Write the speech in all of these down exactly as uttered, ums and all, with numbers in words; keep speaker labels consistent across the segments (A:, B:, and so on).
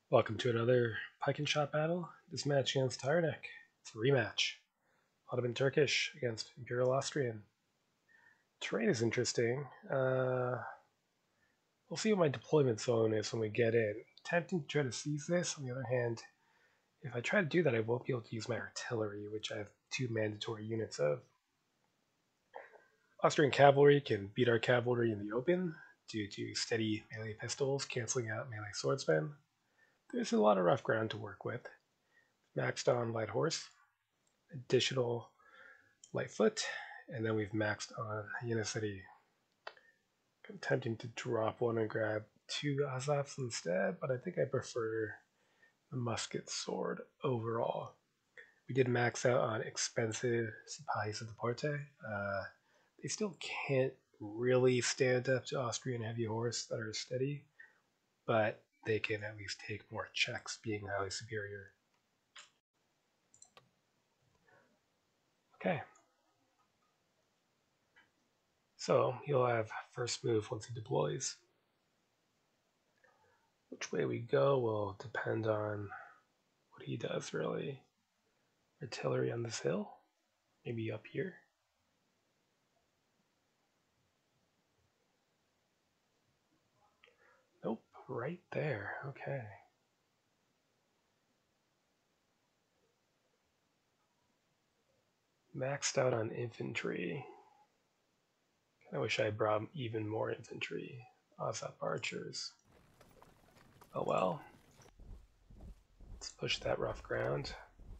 A: Welcome to another Pike and Shot battle. This match against Tyrenek. It's a rematch. Ottoman Turkish against Imperial Austrian. Terrain is interesting. Uh, we'll see what my deployment zone is when we get in. Tempting to try to seize this. On the other hand, if I try to do that, I won't be able to use my artillery, which I have two mandatory units of. Austrian cavalry can beat our cavalry in the open due to steady melee pistols canceling out melee swordsmen. There's a lot of rough ground to work with. Maxed on light horse, additional light foot, and then we've maxed on Unicity. I'm tempting to drop one and grab two Azafs instead, but I think I prefer the musket sword overall. We did max out on expensive Sipahis of the Porte. Uh, they still can't really stand up to Austrian heavy horse that are steady, but they can at least take more checks being highly superior. Okay. So he'll have first move once he deploys. Which way we go will depend on what he does, really. Artillery on this hill? Maybe up here? Nope, right there. Okay. Maxed out on infantry. I wish I brought even more infantry. Azap archers. Oh well. Let's push that rough ground.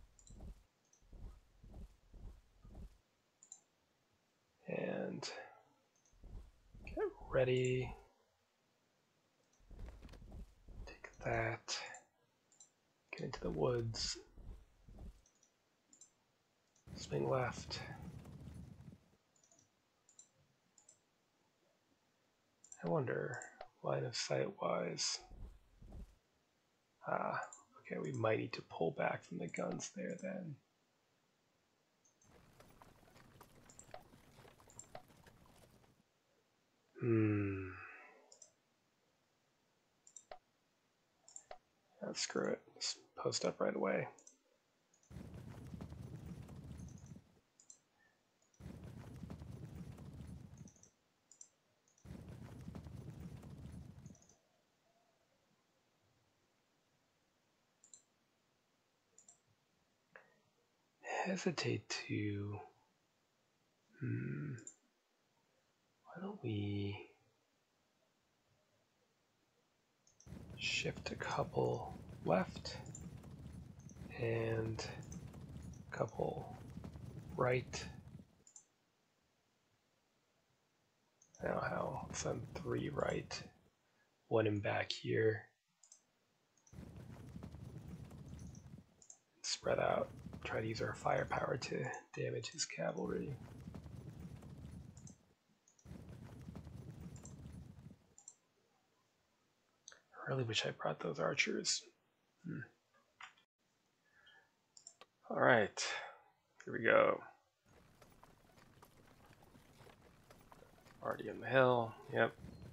A: And get ready. Take that. Get into the woods. Swing left. I wonder, line of sight wise. Ah, okay, we might need to pull back from the guns there then. Hmm. Yeah, screw it. Just post up right away. Hesitate to. Hmm. Why don't we shift a couple left and a couple right. Now how? Let's send three right, one in back here. Spread out. Try to use our firepower to damage his cavalry. I really wish I brought those archers. Hmm. Alright, here we go. Already on the hill, yep.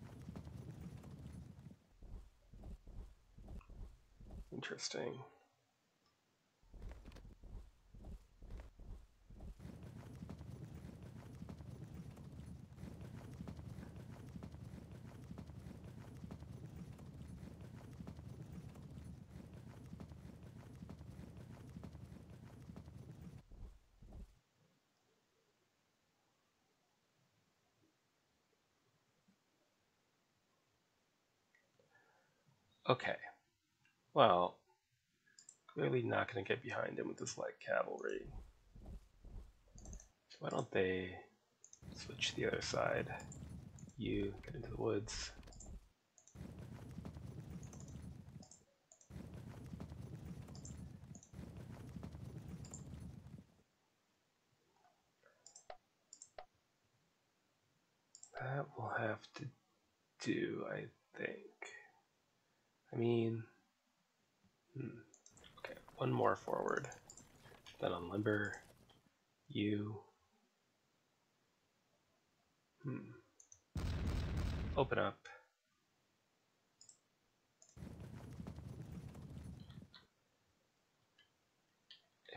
A: Interesting. Okay, well, clearly not going to get behind him with this light cavalry. So why don't they switch to the other side? You get into the woods. That will have to do, I think. I mean, hmm. Okay, one more forward. Then on limber, you. Hmm. Open up.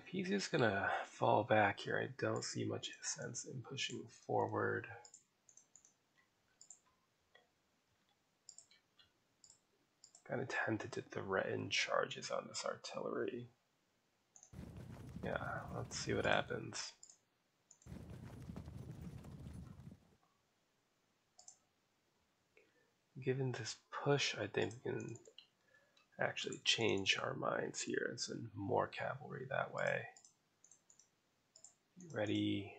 A: he's just gonna fall back here, I don't see much sense in pushing forward. Kind of tempted to threaten charges on this artillery. Yeah, let's see what happens. Given this push, I think we can actually change our minds here and send more cavalry that way. Ready?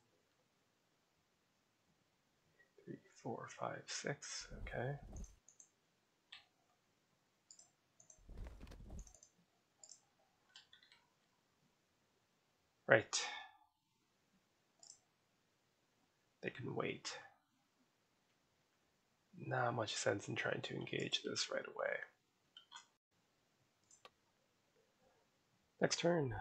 A: Three, four, five, six. Okay. Right. They can wait. Not much sense in trying to engage this right away. Next turn.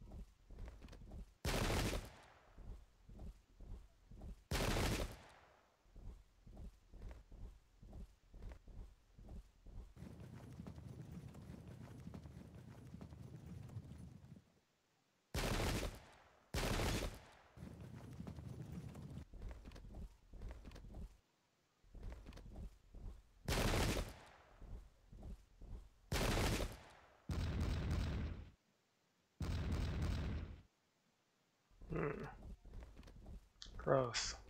A: Hmm. Gross.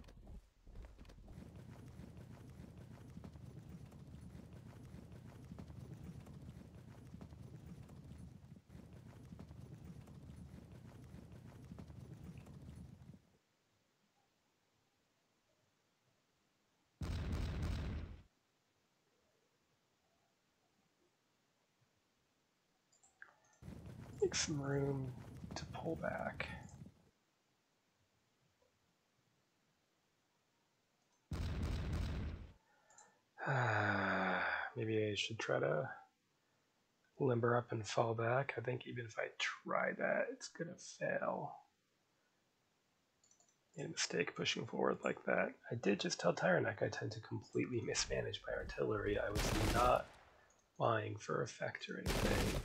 A: Make some room to pull back. Maybe I should try to limber up and fall back. I think even if I try that, it's gonna fail. Made a mistake pushing forward like that. I did just tell Tyrannek I tend to completely mismanage my artillery. I was not vying for effect or anything.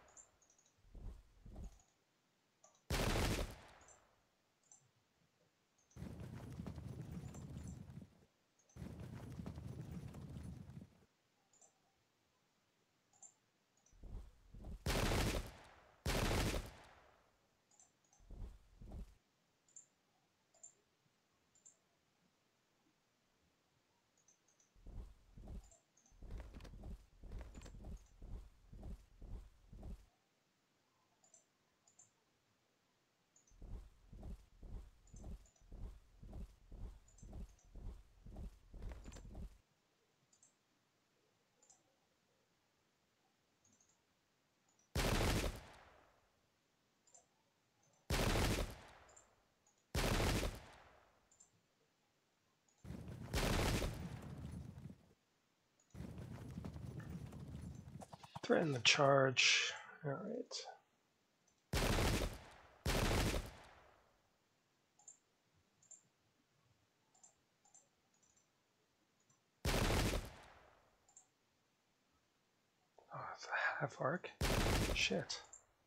A: Threaten the charge. All right. Oh, it's a half arc. Shit.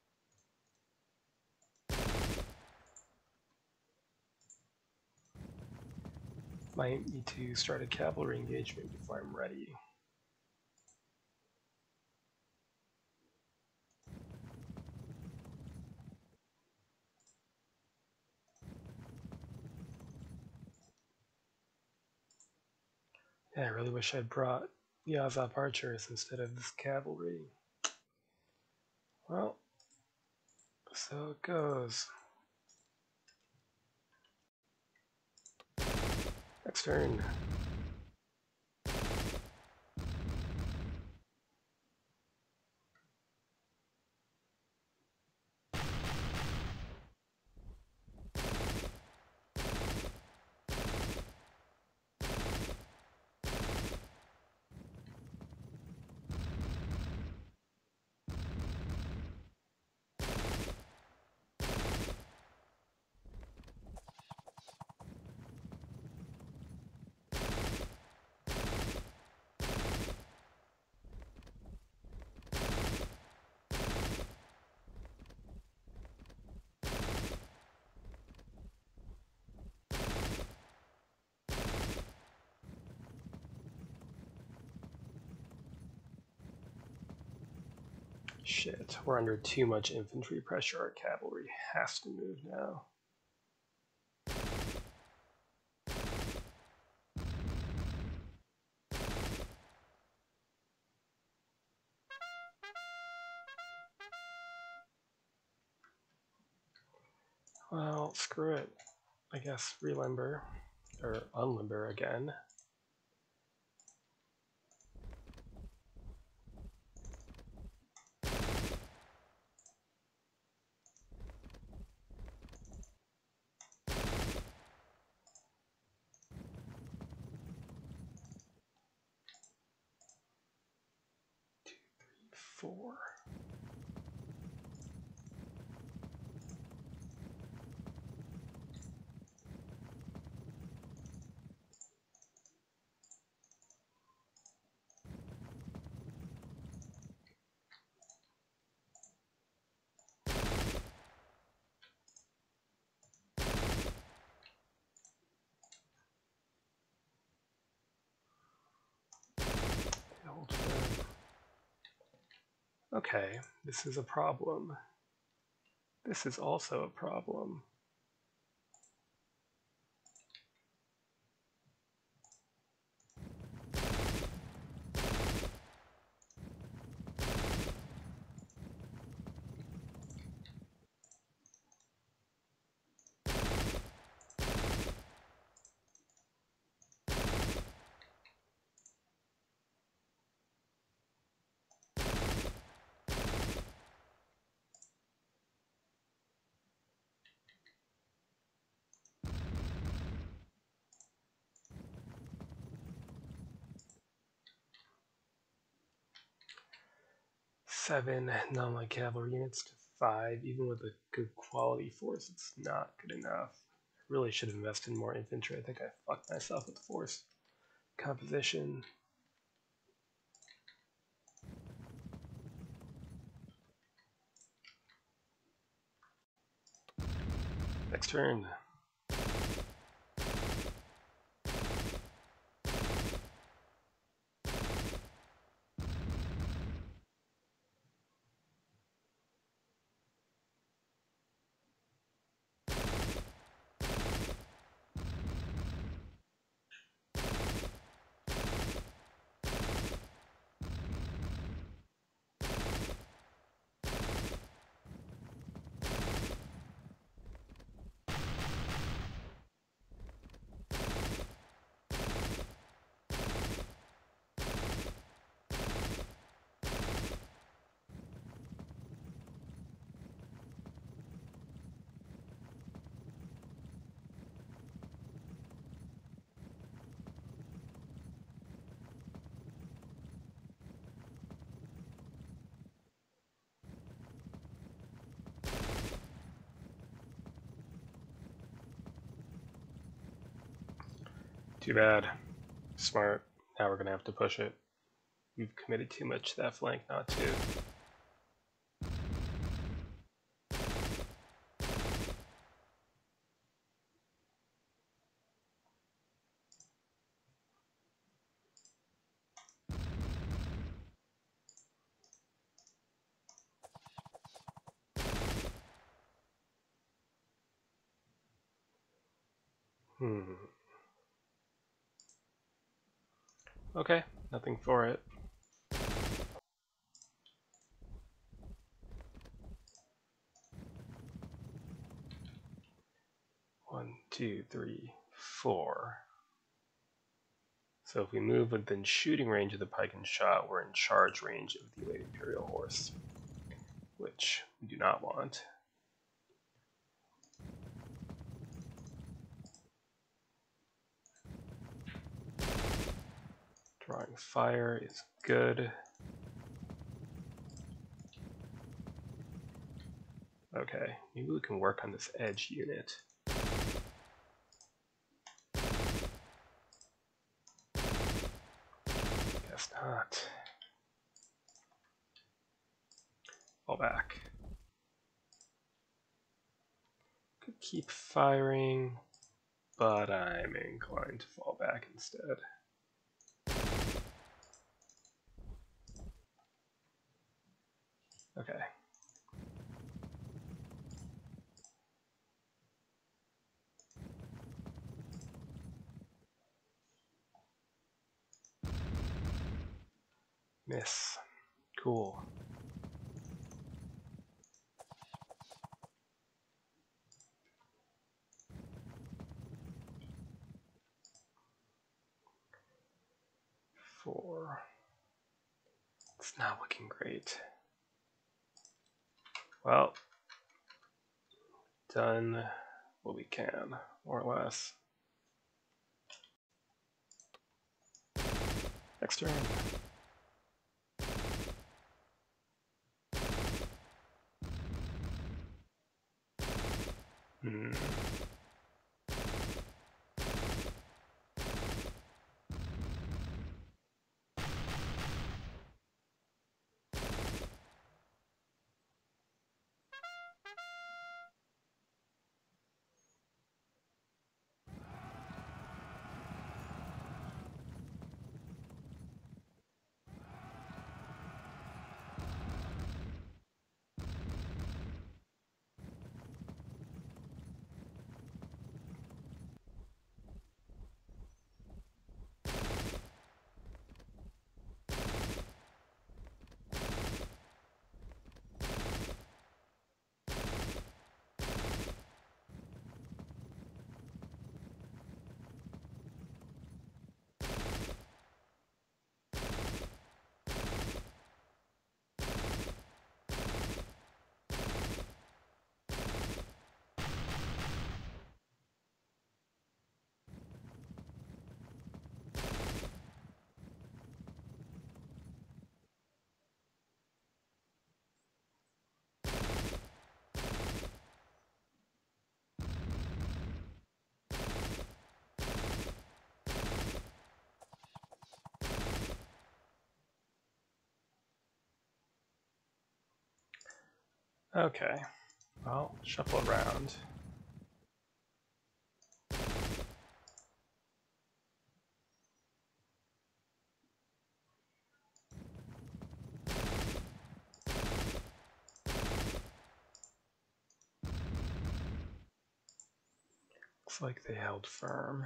A: Might need to start a cavalry engagement before I'm ready. Yeah, I really wish I'd brought Yazop archers instead of this cavalry. Well, so it goes. Next turn. Shit, we're under too much infantry pressure. Our cavalry has to move now. Well, screw it. I guess relimber, or unlimber again. Two, three, four. Okay, this is a problem. This is also a problem. Seven non-light cavalry units to five. Even with a good quality force, it's not good enough. I really should have invested in more infantry. I think I fucked myself with force composition. Next turn. Too bad. Smart. Now we're going to have to push it. We've committed too much to that flank not to. Hmm. Okay, nothing for it. One, two, three, four. So if we move within shooting range of the pike and shot, we're in charge range of the late Imperial horse, which we do not want. Drawing fire is good. Okay, maybe we can work on this edge unit. Guess not. Fall back. Could keep firing, but I'm inclined to fall back instead. Okay. Miss. Cool. Four. It's not looking great. Well, done what we can, more or less. Next turn. Hmm. Okay. Well, shuffle around. Looks like they held firm.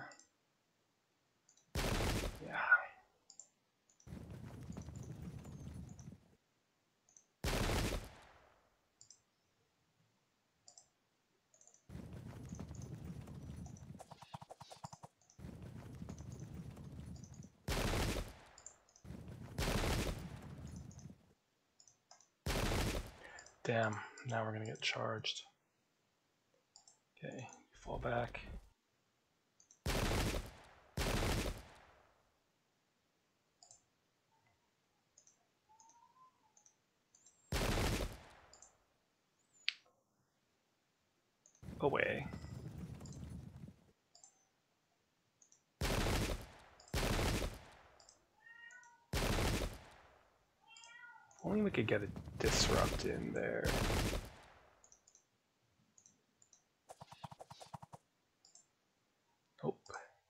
A: Yeah. Damn, now we're gonna get charged. Okay, you fall back. Away. If only we could get a disrupt in there. Oh.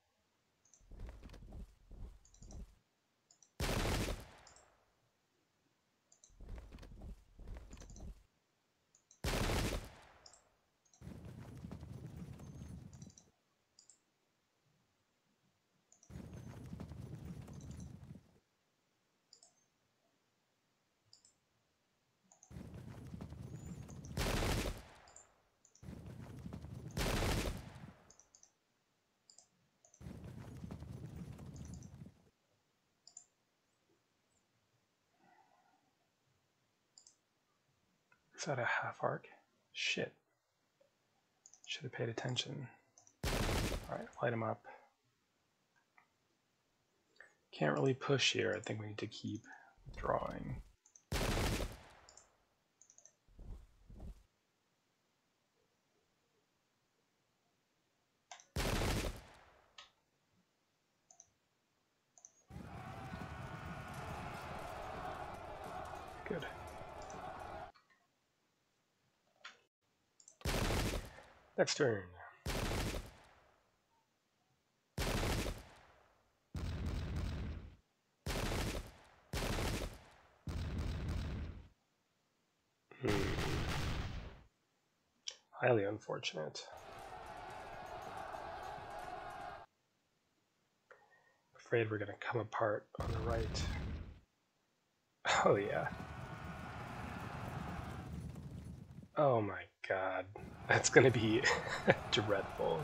A: Is that a half arc? Shit. Should have paid attention. Alright, light him up. Can't really push here. I think we need to keep drawing. Good. Next turn. Hmm. Highly unfortunate. Afraid we're gonna come apart on the right. Oh yeah. Oh my god. That's gonna be dreadful.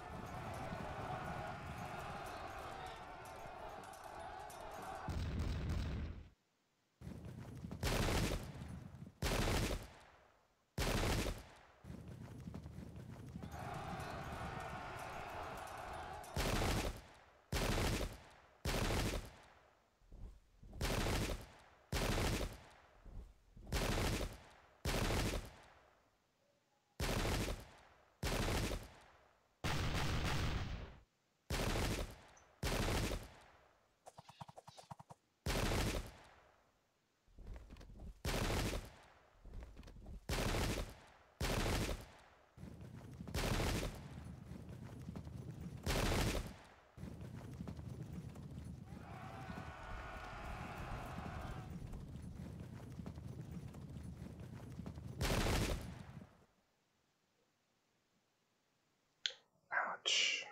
A: Ouch.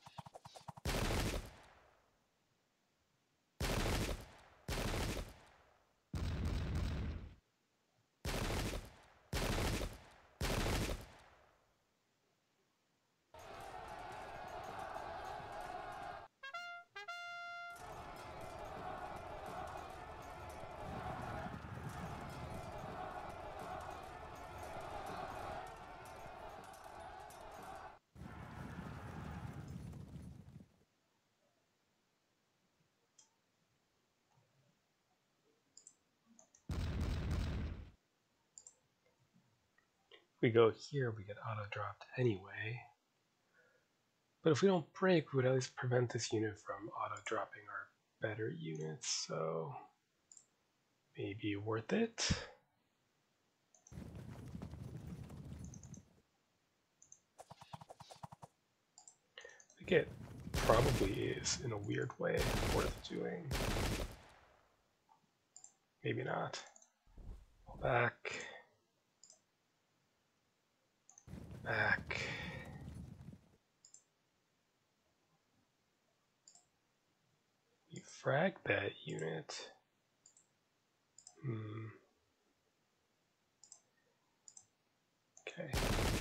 A: If we go here, we get auto-dropped anyway. But if we don't break, we would at least prevent this unit from auto-dropping our better units, so maybe worth it. I think it probably is, in a weird way, worth doing. Maybe not. Pull back. Back. We frag that unit. Hmm. Okay.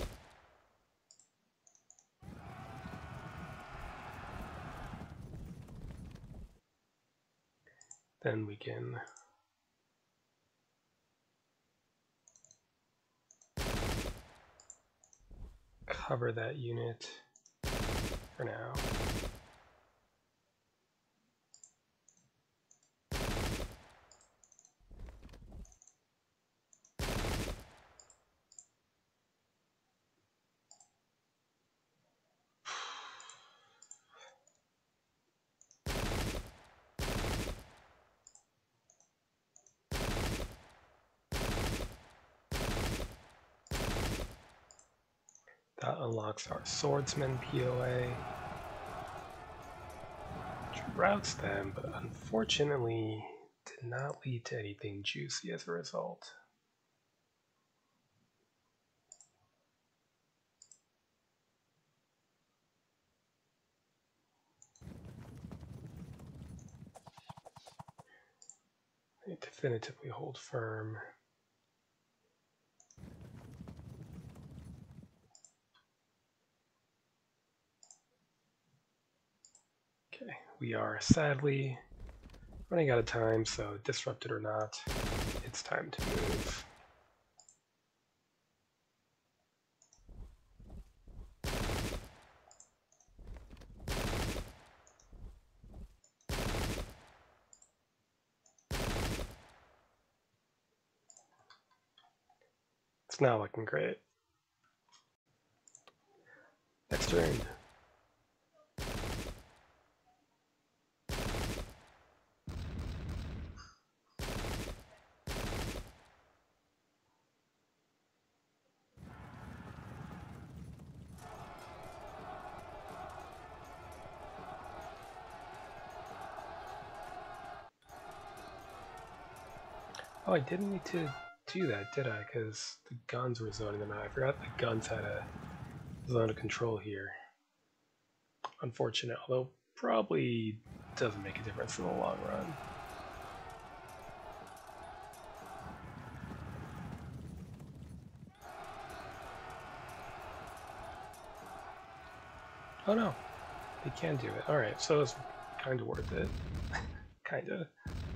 A: Then we can cover that unit for now. That unlocks our swordsman P O A, which routes them, but unfortunately did not lead to anything juicy as a result. They definitively hold firm. Okay, we are sadly running out of time, so disrupted or not, it's time to move. It's not looking great. Next turn. Oh, I didn't need to do that, did I? Because the guns were zoning them out. I forgot the guns had a zone of control here. Unfortunate, although probably doesn't make a difference in the long run. Oh no, they can do it. Alright, so it's kind of worth it. kind of.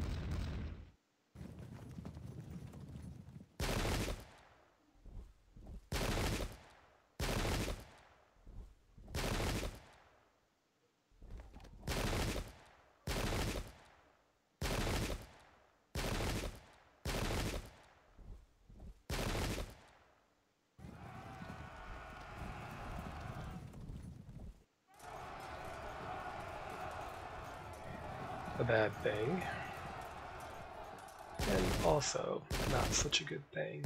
A: A bad thing. And also not such a good thing.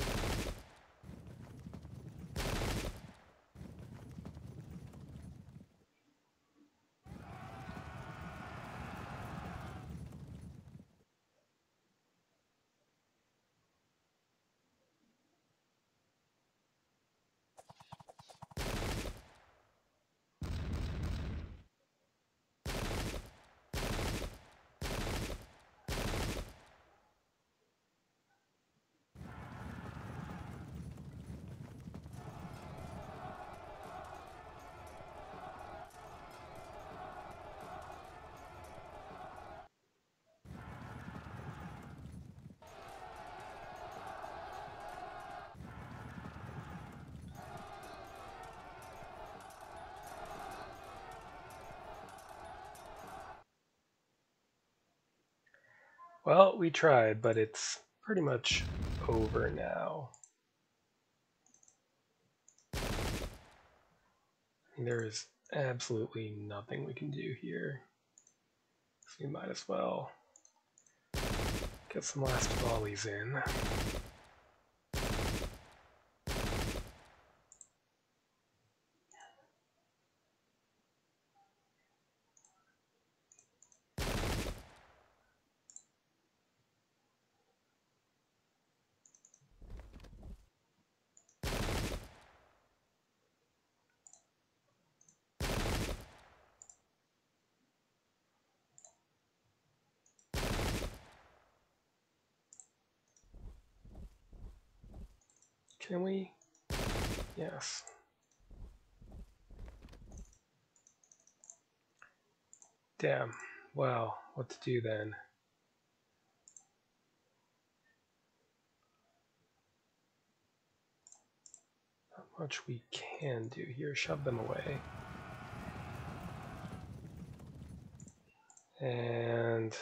A: Well, we tried, but it's pretty much over now. There is absolutely nothing we can do here. So we might as well get some last volleys in. Can we? Yes. Damn. Well, what to do then? Not much we can do here. Shove them away. And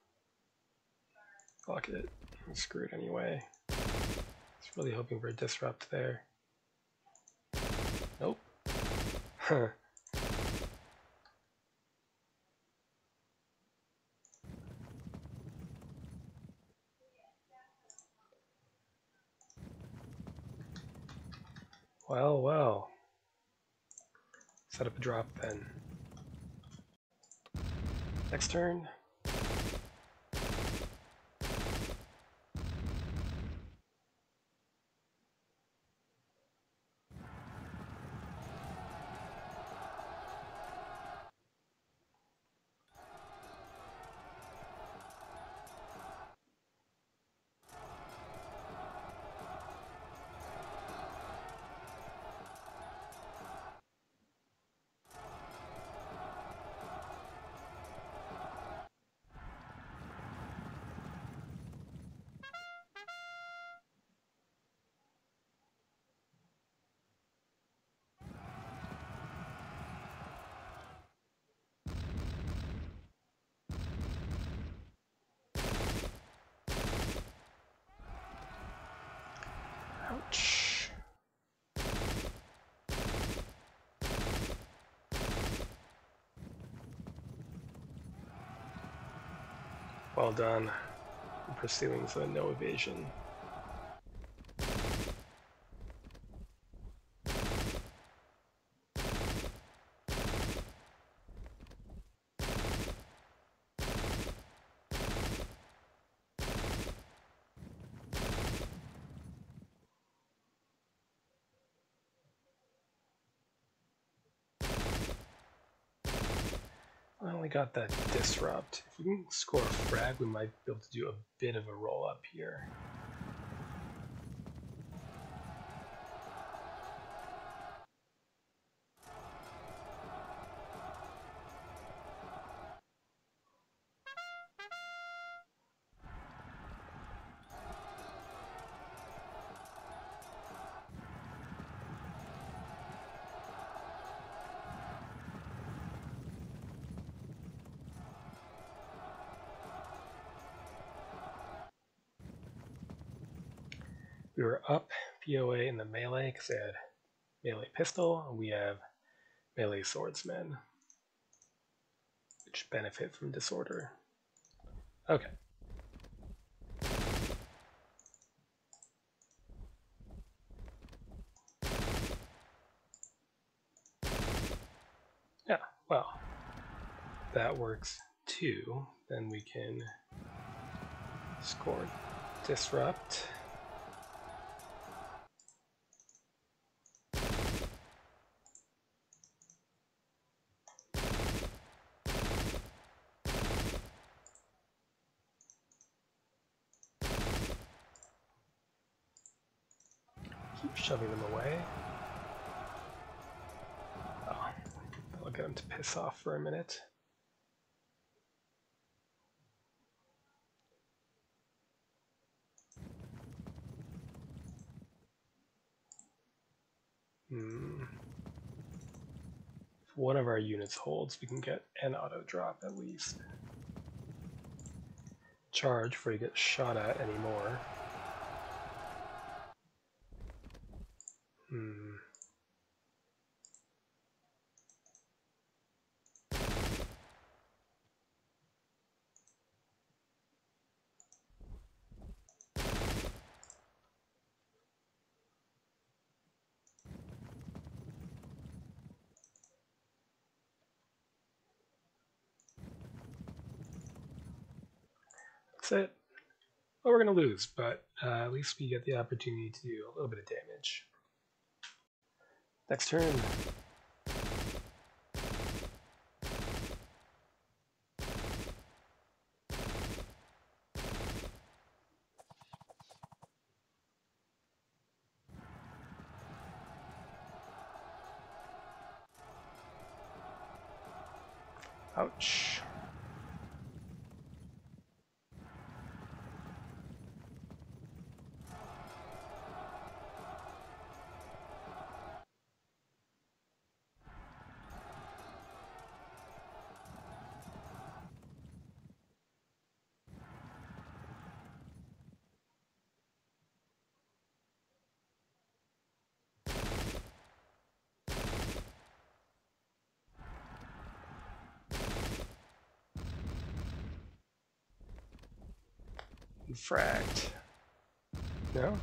A: fuck it. I'm screwed anyway. I was really hoping for a disrupt there. Nope. Huh. Well, well. Set up a drop then. Next turn. Ouch. Well done. I'm pursuing so no evasion. finally got that disrupt. If we can score a frag, we might be able to do a bit of a roll up here. We were up P O A in the melee because they had melee pistol, and we have melee swordsmen, which benefit from disorder. Okay. Yeah, well, that works too. Then we can score disrupt. Keep shoving them away. Oh, I'll get them to piss off for a minute. Hmm. If one of our units holds, we can get an auto drop at least. Charge before you get shot at anymore. Hmm. That's it. Well, we're going to lose, but uh, at least we get the opportunity to do a little bit of damage. Next turn. Ouch. Fragged. No?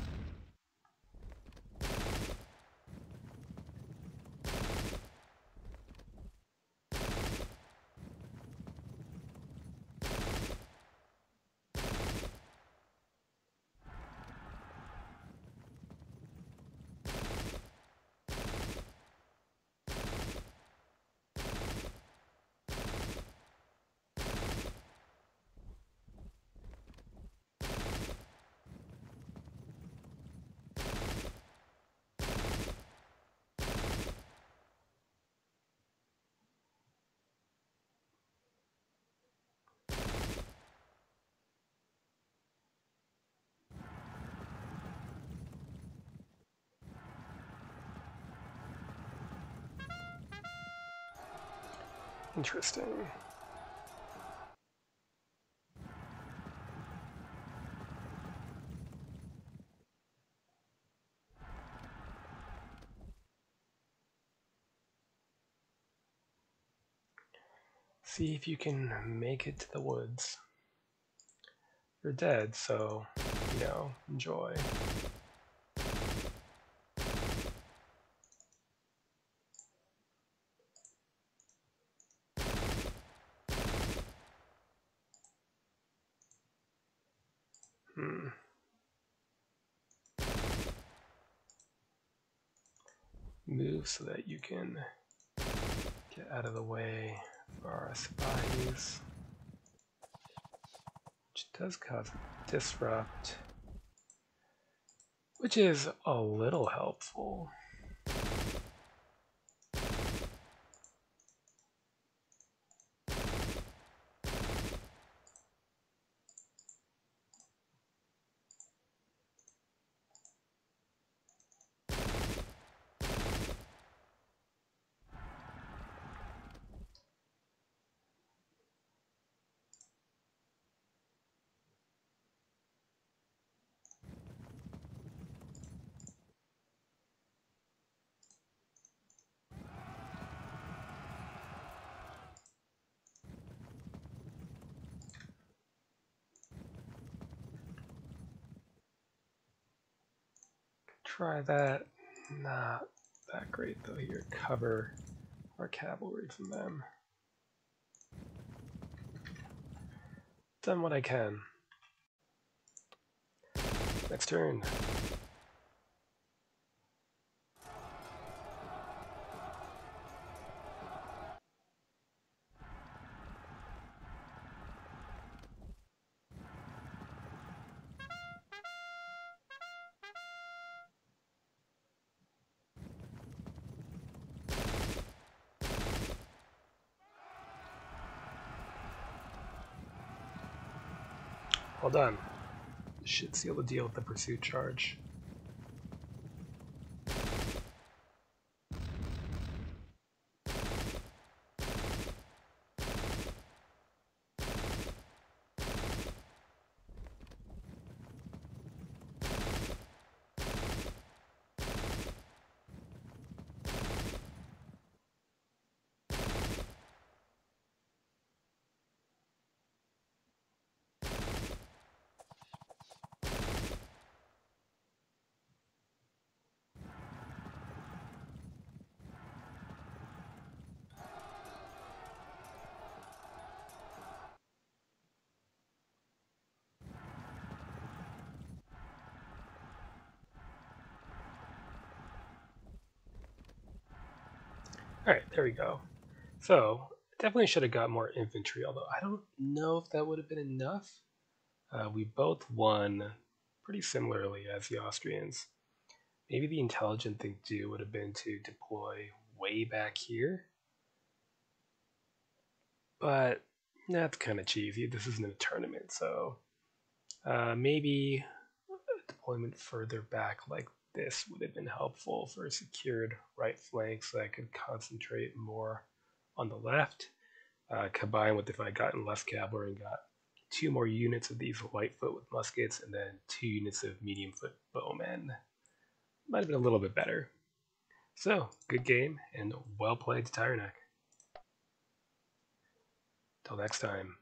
A: Interesting. See if you can make it to the woods. You're dead, so, you know, enjoy. Hmm. Move so that you can get out of the way for our spies, which does cause disrupt, which is a little helpful. Try that. Not that great though here. Cover our cavalry from them. Done what I can. Next turn. Well done. Should seal the deal with the pursuit charge. Alright, there we go. So, definitely should have got more infantry, although I don't know if that would have been enough. Uh, we both won pretty similarly as the Austrians. Maybe the intelligent thing to do would have been to deploy way back here. But that's kind of cheesy. This isn't a tournament, so uh, maybe a deployment further back like this would have been helpful for a secured right flank so I could concentrate more on the left, uh, combined with if I gotten less cavalry and got two more units of these lightfoot with muskets and then two units of medium foot bowmen. Might have been a little bit better. So, good game and well played to Tyreneck. Till next time.